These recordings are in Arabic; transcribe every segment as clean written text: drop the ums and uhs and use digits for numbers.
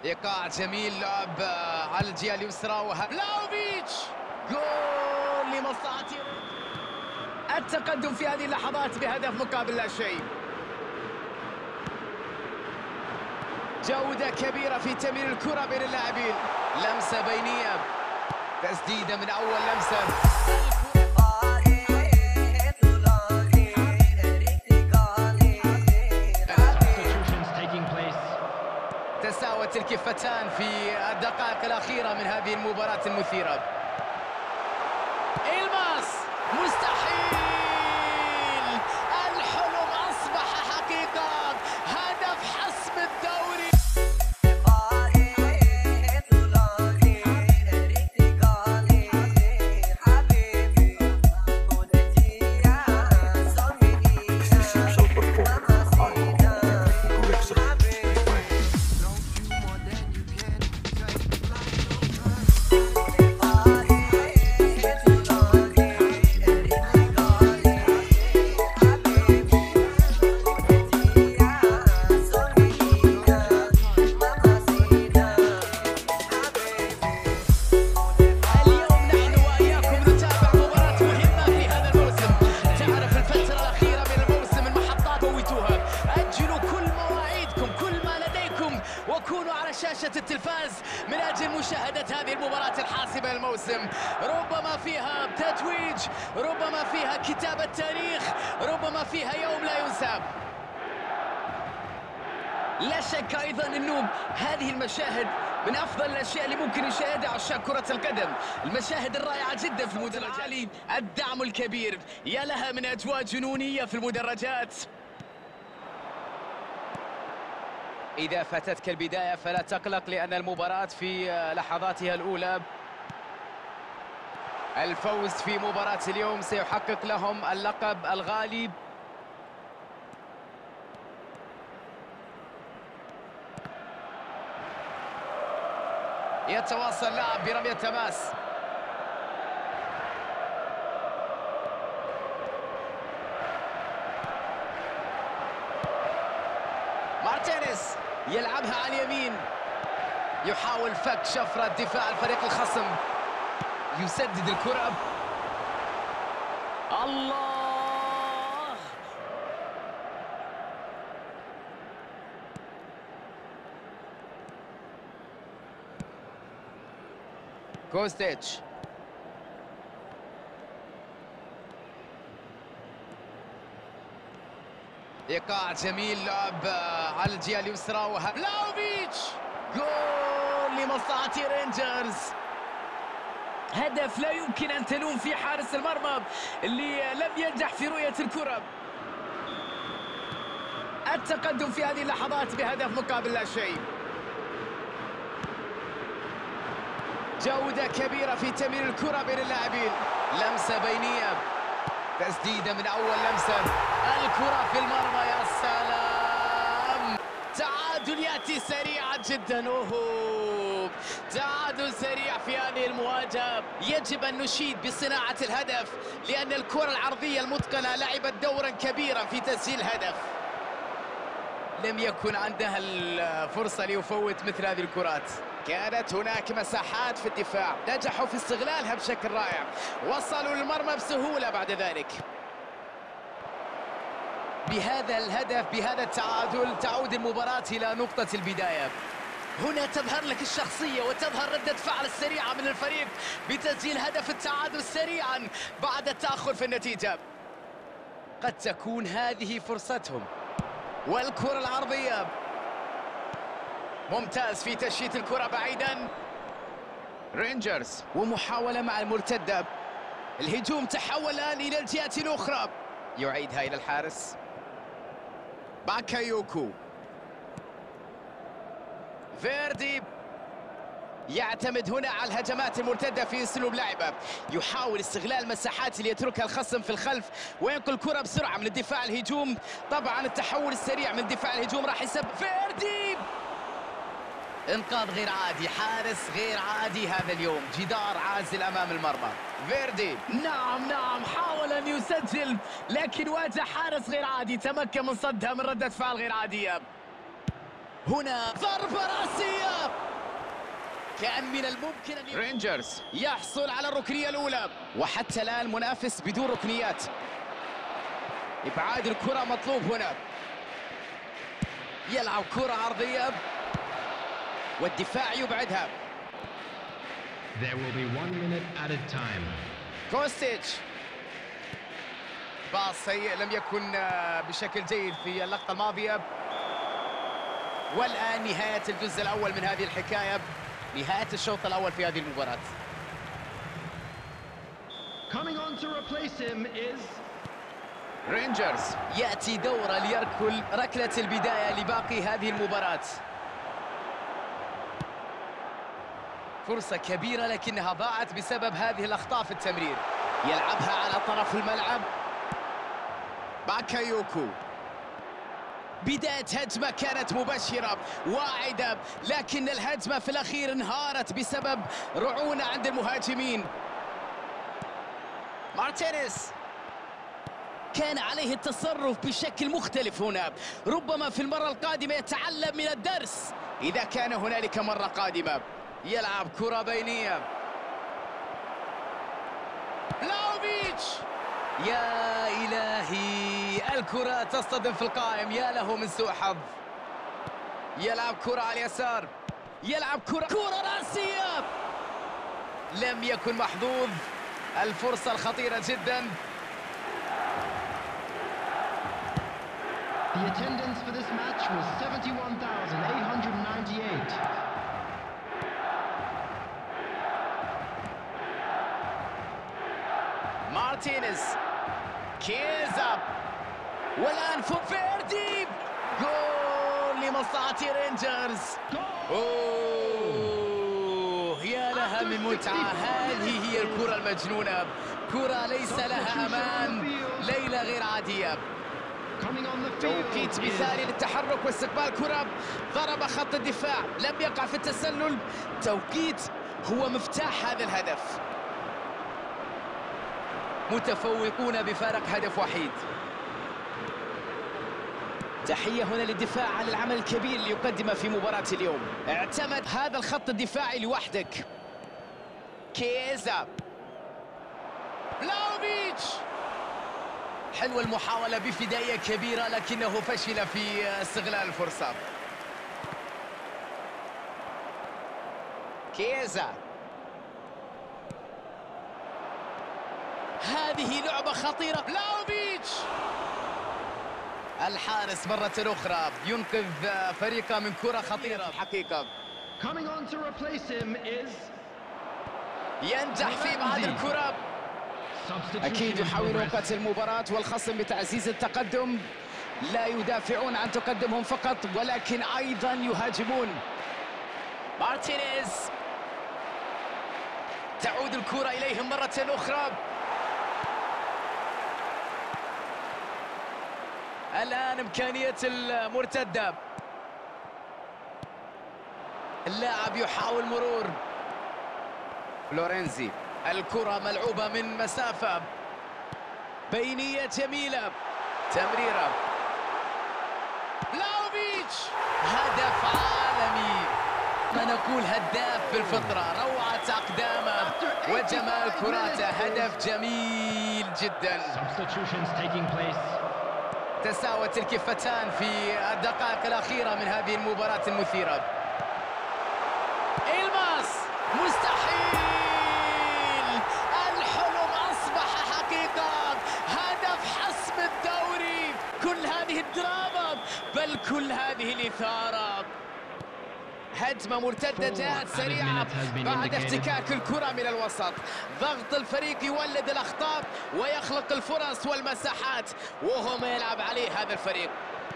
ايقاع جميل، لعب على الجهه اليسرى وهافلاوفيتش جول لمصلحة التقدم في هذه اللحظات بهدف مقابل لا شيء. جودة كبيرة في تمرير الكرة بين اللاعبين، لمسة بينية، تسديدة من أول لمسة. تساوت الكفتان في الدقائق الأخيرة من هذه المباراة المثيرة. إلماس مستحيل، الحلم أصبح حقيقة، هدف حسم الدوري. وكونوا على شاشة التلفاز من أجل مشاهدة هذه المباراة الحاسمة للموسم، ربما فيها تتويج، ربما فيها كتابة تاريخ، ربما فيها يوم لا ينسى. لا شك أيضا أنه هذه المشاهد من أفضل الأشياء اللي ممكن يشاهدها عشاق كرة القدم، المشاهد الرائعة جدا في المدرجات، الدعم الكبير، يا لها من أجواء جنونية في المدرجات. إذا فاتتك البداية فلا تقلق، لأن المباراة في لحظاتها الأولى. الفوز في مباراة اليوم سيحقق لهم اللقب الغالي. يتواصل اللاعب برمية تماس. مارتينيز يلعبها على اليمين، يحاول فك شفرة دفاع الفريق الخصم، يسدد الكرة. الله، كوستيتش ايقاع جميل، لعب على الجهه اليسرى وهافلاوفيتش جول لمصلحة رينجرز. هدف لا يمكن ان تلوم فيه حارس المرمى اللي لم ينجح في رؤية الكرة. التقدم في هذه اللحظات بهدف مقابل لا شيء. جودة كبيرة في تمرير الكرة بين اللاعبين، لمسة بينية، تسديدة من أول لمسة، الكرة في المرمى. يا سلام، تعادل يأتي سريعا جدا. أوه، تعادل سريع في هذه المواجهة. يجب أن نشيد بصناعة الهدف، لأن الكرة العرضية المتقنة لعبت دورا كبيرا في تسجيل هدف. لم يكن عندها الفرصة ليفوت مثل هذه الكرات. كانت هناك مساحات في الدفاع، نجحوا في استغلالها بشكل رائع، وصلوا للمرمى بسهولة بعد ذلك. بهذا الهدف، بهذا التعادل، تعود المباراة إلى نقطة البداية. هنا تظهر لك الشخصية وتظهر ردة فعل السريعة من الفريق بتسجيل هدف التعادل سريعا بعد التأخر في النتيجة. قد تكون هذه فرصتهم. والكرة العرضية، ممتاز في تشييت الكرة بعيدا. رينجرز ومحاولة مع المرتدة، الهجوم تحول الآن إلى الجهة الأخرى، يعيدها إلى الحارس باكايوكو. فيردي يعتمد هنا على الهجمات المرتدة في اسلوب لعبه، يحاول استغلال المساحات اللي يتركها الخصم في الخلف وينقل الكرة بسرعة من الدفاع الهجوم. طبعا التحول السريع من الدفاع الهجوم راح يسبب فيردي انقاذ غير عادي، حارس غير عادي هذا اليوم، جدار عازل امام المرمى. فيردي نعم حاول ان يسجل، لكن واجه حارس غير عادي، تمكن من صدها من ردة فعل غير عادية. هنا ضربة رأسية، كان من الممكن أن رينجرز يحصل على الركنية الأولى، وحتى الآن المنافس بدون ركنيات. إبعاد الكرة مطلوب هنا، يلعب كرة عرضية والدفاع يبعدها. There will be 1 minute added time. كوستيتش، باص سيء لم يكن بشكل جيد في اللقطة الماضية. والآن نهاية الجزء الأول من هذه الحكاية، نهاية الشوط الأول في هذه المباراة. Coming on to replace him is رينجرز يأتي دوره ليركل ركلة البداية لباقي هذه المباراة. فرصة كبيرة لكنها ضاعت بسبب هذه الأخطاء في التمرير. يلعبها على طرف الملعب باكايوكو. بداية هجمة كانت مبشرة واعدة، لكن الهجمة في الأخير انهارت بسبب رعونة عند المهاجمين. مارتينيز كان عليه التصرف بشكل مختلف هنا، ربما في المرة القادمة يتعلم من الدرس إذا كان هنالك مرة قادمة. يلعب كرة بينية، لاوفيتش، يا إلهي الكرة تصطدم في القائم، يا له من سوء حظ. يلعب كرة على اليسار، يلعب كرة رأسية، لم يكن محظوظ. الفرصة الخطيرة جدا. the attendance for this match was 71,898. مارتينيز، كيزا، والآن فيردي، جول لمصلحة رينجرز. أوه يا لها من متعة، هذه هي الكرة المجنونة، كرة ليس لها أمان، ليلة غير عادية. توقيت مثالي للتحرك واستقبال كرة، ضرب خط الدفاع، لم يقع في التسلل. توقيت هو مفتاح هذا الهدف. متفوقون بفارق هدف وحيد. تحية هنا للدفاع على العمل الكبير اللي يقدمه في مباراة اليوم. اعتمد هذا الخط الدفاعي لوحدك. كيزا، لاوفيتش، حلوة المحاولة بفدائية كبيرة لكنه فشل في استغلال الفرصة. كيزا، هذه لعبة خطيرة. لاوفيتش، الحارس مرة أخرى ينقذ فريقه من كرة خطيرة الحقيقة. Coming on to replace him is ينجح في إبعاد الكرة. أكيد يحاولون قتل المباراة والخصم بتعزيز التقدم، لا يدافعون عن تقدمهم فقط ولكن أيضا يهاجمون. مارتينيز، تعود الكرة إليهم مرة أخرى. الآن إمكانية المرتدة، اللاعب يحاول مرور. فلورنزي، الكرة ملعوبة من مسافة بينية جميلة، تمريرة. لاوفيتش، هدف عالمي، ما نقول هداف بالفطرة، روعة أقدامه وجمال كراته، هدف جميل جدا. تساوت الكفتان في الدقائق الأخيرة من هذه المباراة المثيرة. إلماس، مستحيل، الحلم أصبح حقيقة، هدف حسم الدوري. كل هذه الدراما بل كل هذه الإثارة. هجمة مرتدة جاءت سريعة بعد افتكاك الكرة من الوسط. ضغط الفريق يولد الأخطاء ويخلق الفرص والمساحات وهو ما يلعب عليه هذا الفريق.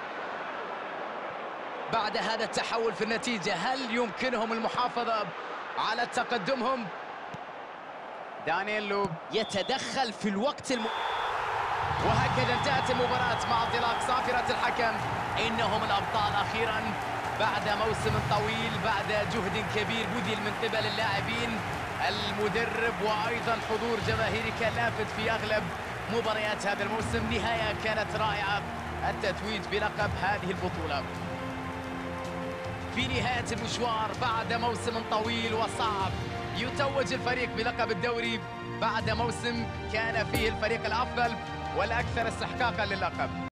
بعد هذا التحول في النتيجة هل يمكنهم المحافظة على تقدمهم؟ دانييلو يتدخل في الوقت وهكذا انتهت المباراة مع انطلاق صافرة الحكم. إنهم الأبطال أخيراً بعد موسم طويل، بعد جهد كبير بذل من قبل اللاعبين، المدرب وأيضاً حضور جماهيري كان لافت في أغلب مباريات هذا الموسم. نهاية كانت رائعة، التتويج بلقب هذه البطولة. في نهاية المشوار بعد موسم طويل وصعب. يتوج الفريق بلقب الدوري بعد موسم كان فيه الفريق الأفضل والأكثر استحقاقا للقب.